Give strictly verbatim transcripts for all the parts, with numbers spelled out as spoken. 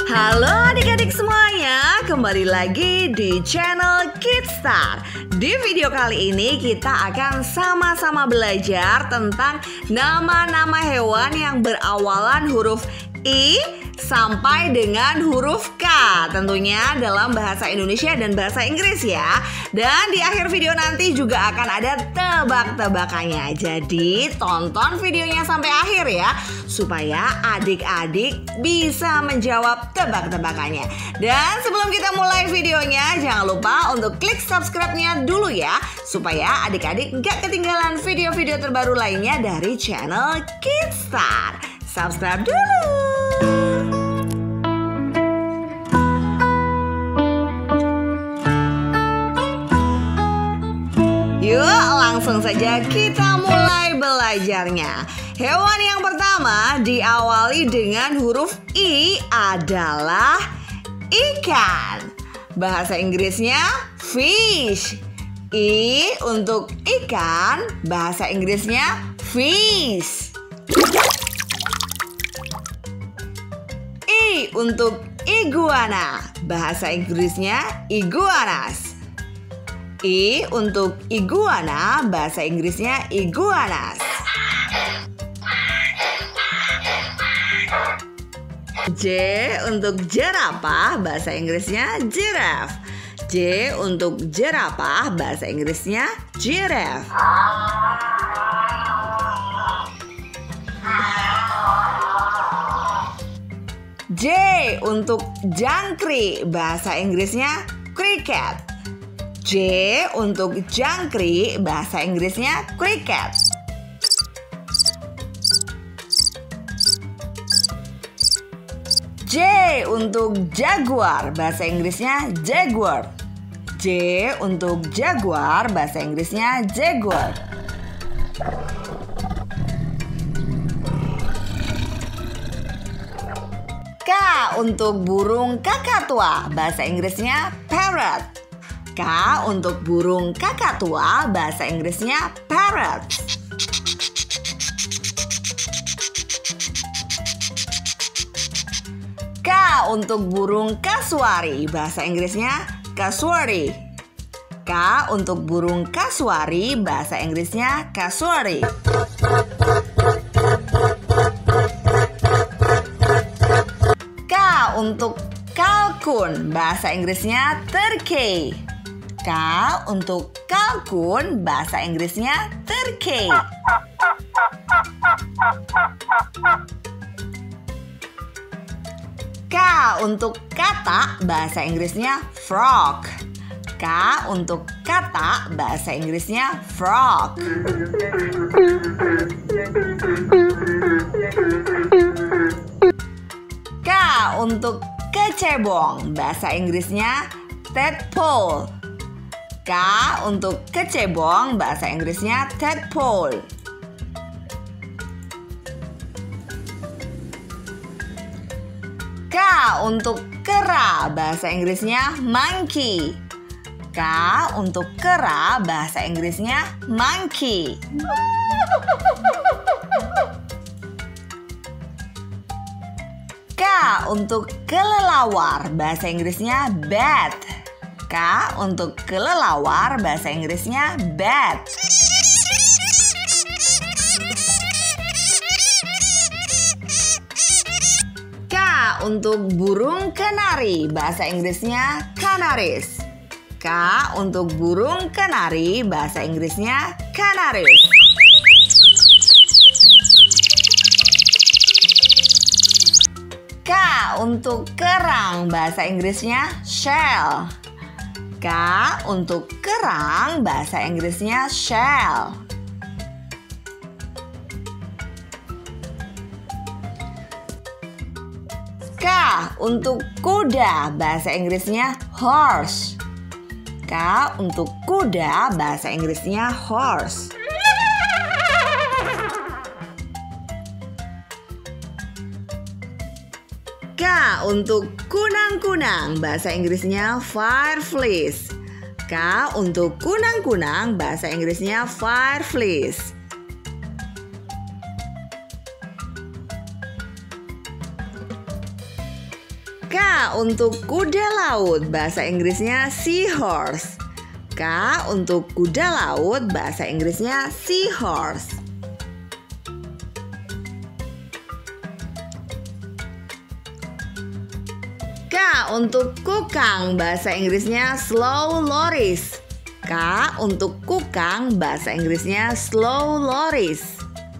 Halo adik-adik semuanya, kembali lagi di channel Kidstar. Di video kali ini kita akan sama-sama belajar tentang nama-nama hewan yang berawalan huruf I sampai dengan huruf K, tentunya dalam bahasa Indonesia dan bahasa Inggris ya. Dan di akhir video nanti juga akan ada tebak-tebakannya. Jadi tonton videonya sampai akhir ya, supaya adik-adik bisa menjawab tebak-tebakannya. Dan sebelum kita mulai videonya, jangan lupa untuk klik subscribe-nya dulu ya, supaya adik-adik gak ketinggalan video-video terbaru lainnya dari channel Kidstar. Subscribe dulu. Yuk langsung saja kita mulai belajarnya. Hewan yang pertama diawali dengan huruf I adalah ikan. Bahasa Inggrisnya fish. I untuk ikan, bahasa Inggrisnya fish. I untuk iguana, bahasa Inggrisnya iguanas. I untuk iguana, bahasa Inggrisnya iguanas. J untuk jerapah, bahasa Inggrisnya giraffe. J untuk jerapah, bahasa Inggrisnya giraffe. J untuk jangkrik, bahasa Inggrisnya cricket. J untuk jangkrik, bahasa Inggrisnya cricket. J untuk jaguar, bahasa Inggrisnya jaguar. J untuk jaguar, bahasa Inggrisnya jaguar. K untuk burung kakatua, bahasa Inggrisnya parrot. K untuk burung kakatua, bahasa Inggrisnya parrot. K untuk burung kasuari, bahasa Inggrisnya kasuari. K untuk burung kasuari, bahasa Inggrisnya kasuari. K untuk kalkun, bahasa Inggrisnya turkey. K untuk kalkun, bahasa Inggrisnya turkey. K untuk katak, bahasa Inggrisnya frog. K untuk katak, bahasa Inggrisnya frog. K untuk kecebong, bahasa Inggrisnya tadpole. K untuk kecebong, bahasa Inggrisnya tadpole. K untuk kera, bahasa Inggrisnya monkey. K untuk kera, bahasa Inggrisnya monkey. K untuk kelelawar, bahasa Inggrisnya bat. K untuk kelelawar, bahasa Inggrisnya bat. K untuk burung kanari, bahasa Inggrisnya canaries. K untuk burung kanari, bahasa Inggrisnya canaries. K untuk kerang, bahasa Inggrisnya shell. K untuk kerang, bahasa Inggrisnya shell. K untuk kuda, bahasa Inggrisnya horse. K untuk kuda, bahasa Inggrisnya horse. K untuk kunang-kunang, bahasa Inggrisnya fireflies. K untuk kunang-kunang, bahasa Inggrisnya fireflies. K untuk kuda laut, bahasa Inggrisnya seahorse. K untuk kuda laut, bahasa Inggrisnya seahorse. K untuk kukang, bahasa Inggrisnya slow loris. K untuk kukang, bahasa Inggrisnya slow loris.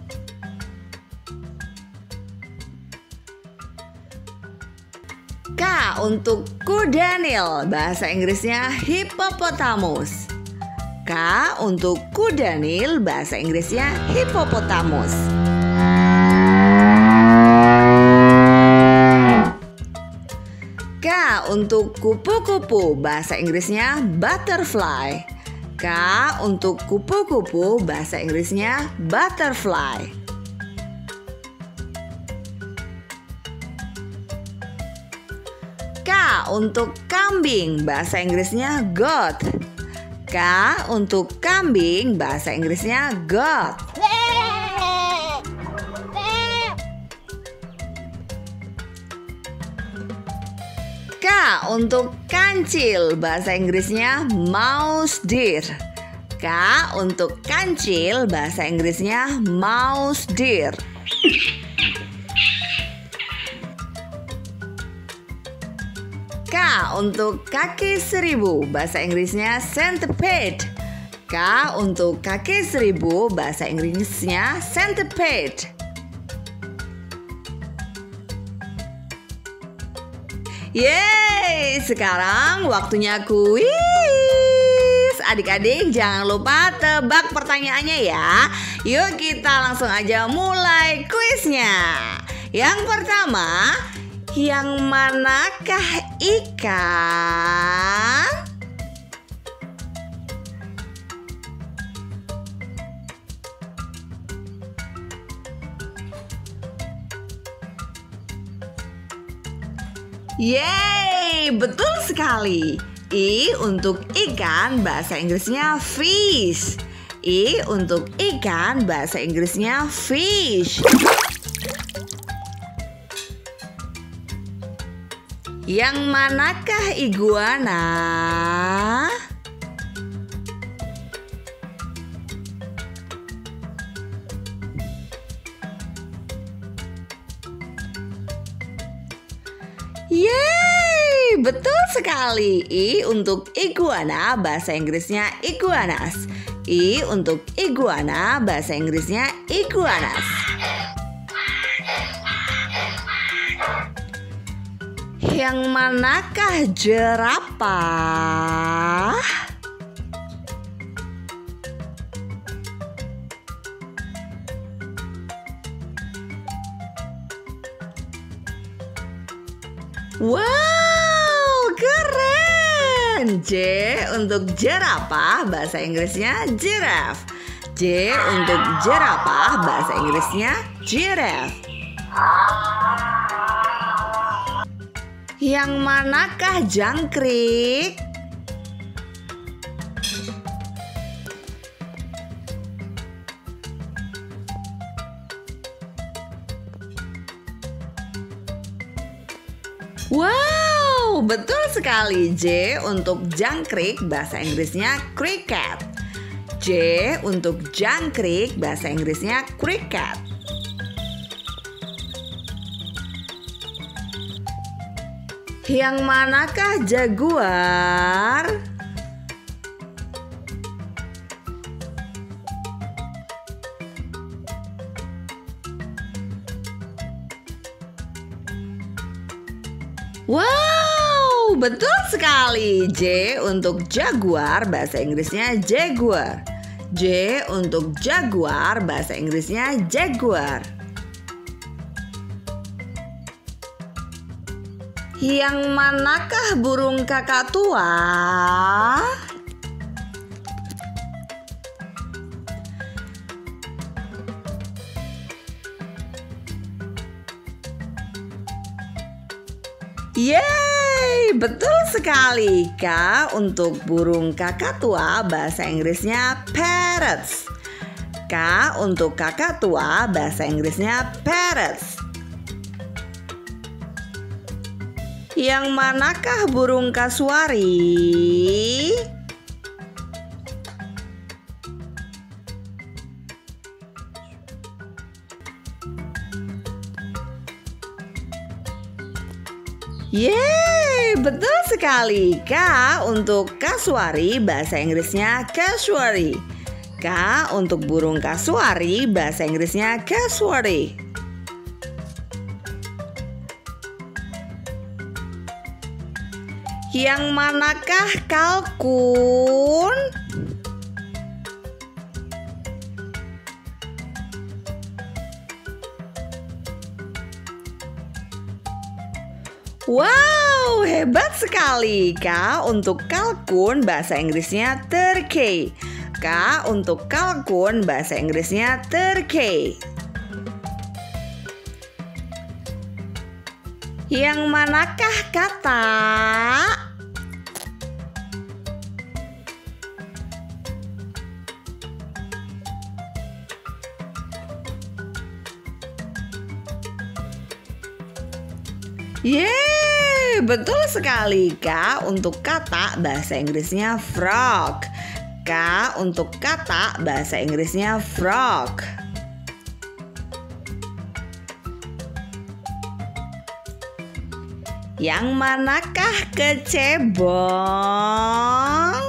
K untuk kuda nil, bahasa Inggrisnya hippopotamus. K untuk kuda nil, bahasa Inggrisnya hippopotamus. K untuk kupu-kupu, bahasa Inggrisnya butterfly. K untuk kupu-kupu, bahasa Inggrisnya butterfly. K untuk kambing, bahasa Inggrisnya goat. K untuk kambing, bahasa Inggrisnya goat. K untuk kancil, bahasa Inggrisnya mouse deer. K untuk kancil, bahasa Inggrisnya mouse deer. K untuk kaki seribu, bahasa Inggrisnya centipede. K untuk kaki seribu, bahasa Inggrisnya centipede. Yeay, sekarang waktunya kuis. Adik-adik jangan lupa tebak pertanyaannya ya. Yuk kita langsung aja mulai kuisnya. Yang pertama, yang manakah ikan Yeay, betul sekali. I untuk ikan, bahasa Inggrisnya fish. I untuk ikan, bahasa Inggrisnya fish. Yang manakah iguana? Yeay, betul sekali. I untuk iguana, bahasa Inggrisnya iguanas. I untuk iguana, bahasa Inggrisnya iguanas. Yang manakah jerapah? Wow, keren. J untuk jerapah, bahasa Inggrisnya giraffe. J untuk jerapah, bahasa Inggrisnya giraffe. Yang manakah jangkrik? Wow, betul sekali. J untuk jangkrik, bahasa Inggrisnya cricket. J untuk jangkrik, bahasa Inggrisnya cricket. Yang manakah jaguar? Wow, betul sekali. J untuk jaguar, bahasa Inggrisnya jaguar. J untuk jaguar, bahasa Inggrisnya jaguar. Yang manakah burung kakak tua? Yeay, betul sekali. K untuk burung kakak tua, bahasa Inggrisnya parrots. K untuk kakak tua, bahasa Inggrisnya parrots. Yang manakah burung kasuari? Yeay, betul sekali. K untuk kasuari, bahasa Inggrisnya casuary. K untuk burung kasuari, bahasa Inggrisnya casuary. Yang manakah kalkun? Wow, hebat sekali. K untuk kalkun, bahasa Inggrisnya turkey. K untuk kalkun, bahasa Inggrisnya turkey. Yang manakah kata? Yeay, betul sekali. K untuk kata, bahasa Inggrisnya frog. K untuk kata, bahasa Inggrisnya frog. Yang manakah kecebong?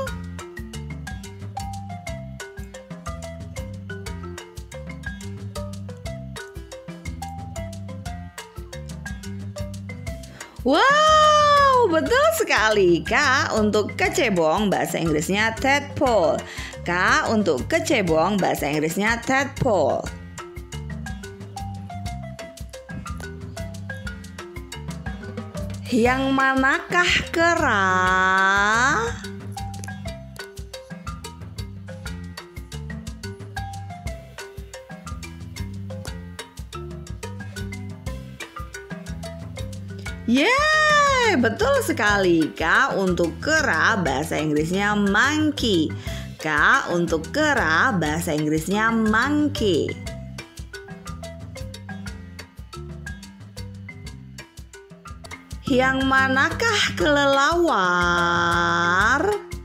Wow, betul sekali. K untuk kecebong, bahasa Inggrisnya tadpole. K untuk kecebong, bahasa Inggrisnya tadpole. Yang manakah kera? Yeay, betul sekali. K untuk kera, bahasa Inggrisnya monkey. K untuk kera, bahasa Inggrisnya monkey. Yang manakah kelelawar?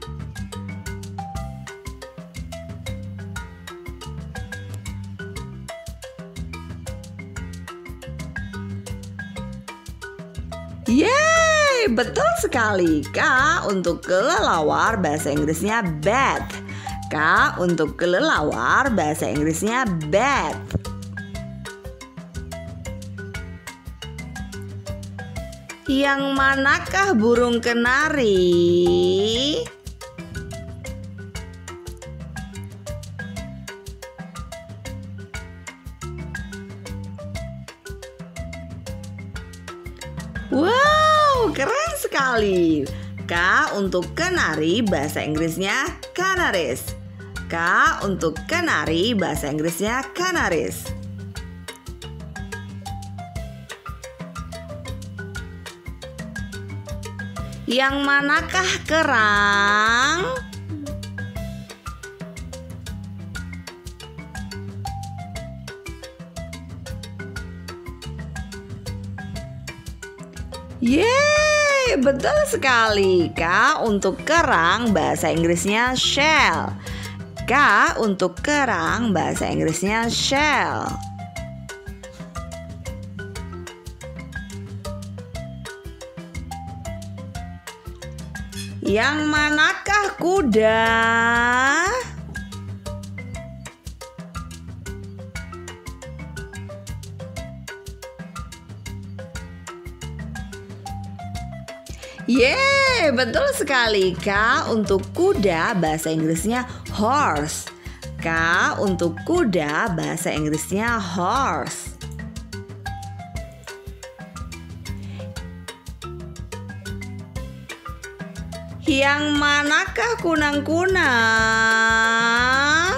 Yeay, betul sekali. K untuk kelelawar, bahasa Inggrisnya bat. K untuk kelelawar, bahasa Inggrisnya bat. Yang manakah burung kenari? Wow, keren sekali. K untuk kenari, bahasa Inggrisnya canaries. K untuk kenari, bahasa Inggrisnya canaries. Yang manakah kerang? Yeay, betul sekali. K untuk kerang, bahasa Inggrisnya shell. K untuk kerang, bahasa Inggrisnya shell. Yang manakah kuda? Yeay, betul sekali. K untuk kuda, bahasa Inggrisnya horse. K untuk kuda, bahasa Inggrisnya horse. Yang manakah kunang-kunang?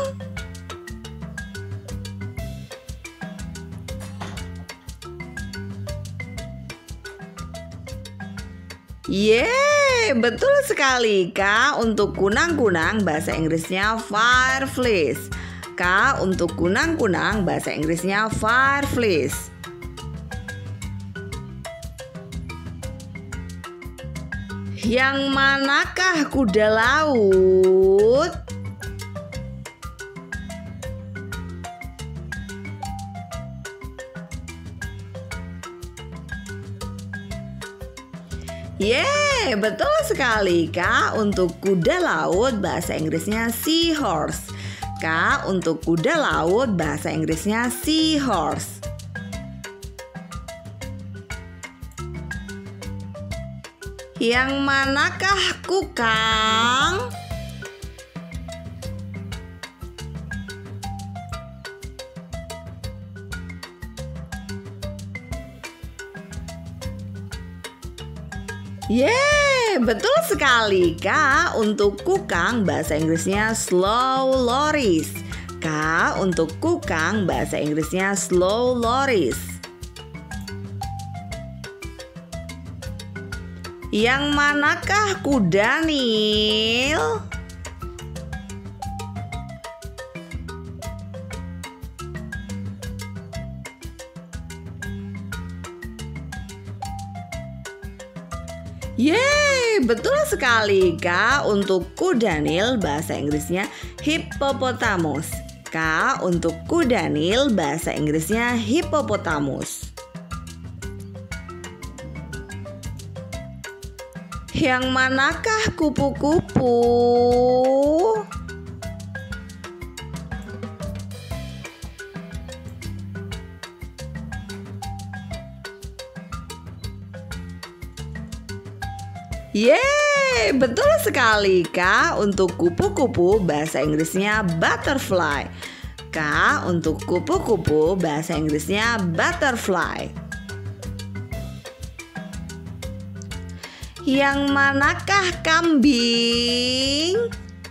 Yeay, betul sekali. K untuk kunang-kunang, bahasa Inggrisnya fireflies. K untuk kunang-kunang, bahasa Inggrisnya fireflies. Yang manakah kuda laut? Yeay, betul sekali. K untuk kuda laut bahasa Inggrisnya seahorse. K untuk kuda laut bahasa Inggrisnya seahorse. Yang manakah kukang? Yeay, betul sekali. K untuk kukang bahasa Inggrisnya slow loris. K untuk kukang bahasa Inggrisnya slow loris. Yang manakah kuda Nil? Yeay, betul sekali. K untuk kuda Nil bahasa Inggrisnya hippopotamus. K untuk kuda Nil bahasa Inggrisnya hippopotamus. Yang manakah kupu-kupu? Yeay, betul sekali. K untuk kupu-kupu bahasa Inggrisnya butterfly. K untuk kupu-kupu bahasa Inggrisnya butterfly. Yang manakah kambing?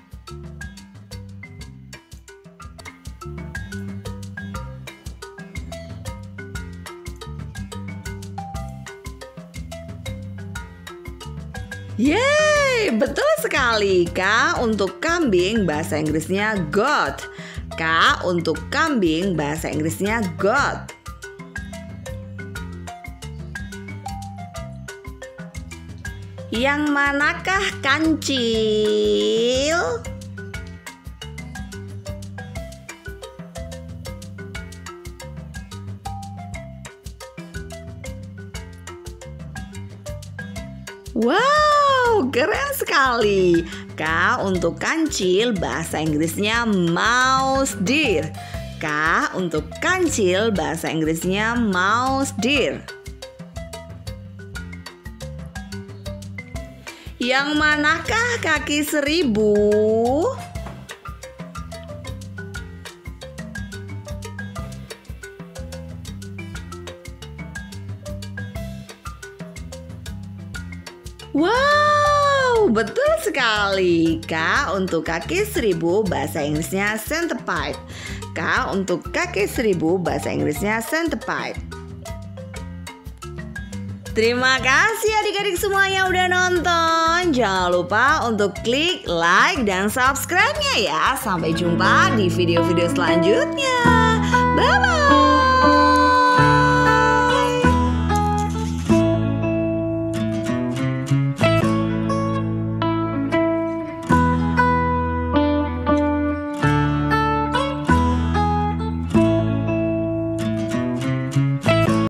Yeay, betul sekali. K untuk kambing bahasa Inggrisnya goat. K untuk kambing bahasa Inggrisnya goat. Yang manakah kancil? Wow, keren sekali. K untuk kancil bahasa Inggrisnya mouse deer. K untuk kancil bahasa Inggrisnya mouse deer. Yang manakah kaki seribu? Wow, betul sekali. K untuk kaki seribu bahasa Inggrisnya centipede. K untuk kaki seribu bahasa Inggrisnya centipede. Terima kasih adik-adik semua yang udah nonton. Jangan lupa untuk klik like dan subscribe-nya ya. Sampai jumpa di video-video selanjutnya. Bye-bye.